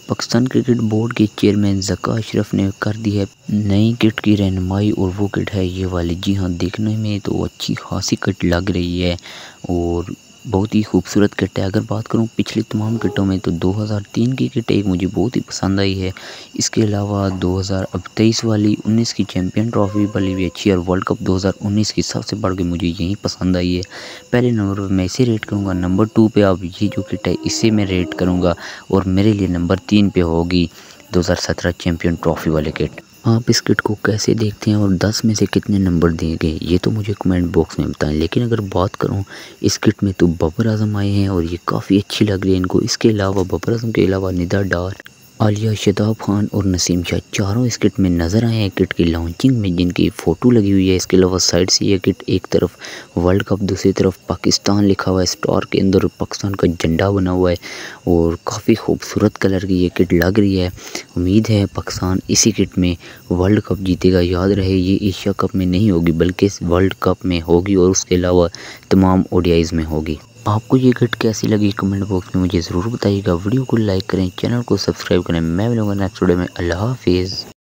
Pakistan cricket board के chairman Zaka Ashraf ने कर दी है नई किट की रहनुमाई और वो किट है ये वाली। जी हाँ, देखने में तो अच्छी खासी किट लग रही है और बहुत ही खूबसूरत किट है। अगर बात करूँ पिछली तमाम किटों में तो 2003 की किट एक मुझे बहुत ही पसंद आई है। इसके अलावा 2023 वाली 19 की चैम्पियन ट्रॉफी वाली भी अच्छी है और वर्ल्ड कप 2019 की सबसे बढ़ के मुझे यही पसंद आई है। पहले नंबर पर मैं इसे रेट करूँगा, नंबर 2 पे अब ये जो किट है इसे मैं रेट करूँगा और मेरे लिए नंबर 3 पे होगी 2017 चैम्पियन ट्रॉफी वाली किट। आप इस किट को कैसे देखते हैं और 10 में से कितने नंबर देंगे ये तो मुझे कमेंट बॉक्स में बताएं। लेकिन अगर बात करूं इस किट में तो बाबर आजम आए हैं और ये काफ़ी अच्छी लग रही है इनको। इसके अलावा बाबर आजम के अलावा निदा डार, आलिया, शादाब खान और नसीम शाह चारों इस किट में नज़र आए हैं किट की लॉन्चिंग में जिनकी फ़ोटो लगी हुई है। इसके अलावा साइड से ये किट एक तरफ वर्ल्ड कप दूसरी तरफ पाकिस्तान लिखा हुआ है, स्टार के अंदर पाकिस्तान का झंडा बना हुआ है और काफ़ी खूबसूरत कलर की ये किट लग रही है। उम्मीद है पाकिस्तान इसी किट में वर्ल्ड कप जीतेगा। याद रहे ये एशिया कप में नहीं होगी बल्कि वर्ल्ड कप में होगी और उसके अलावा तमाम ओडीआईज़ में होगी। आपको ये किट कैसी लगी कमेंट बॉक्स में मुझे ज़रूर बताइएगा। वीडियो को लाइक करें, चैनल को सब्सक्राइब करें। मैं मिलूंगा नेक्स्ट वीडियो में। अल्लाह हाफिज़।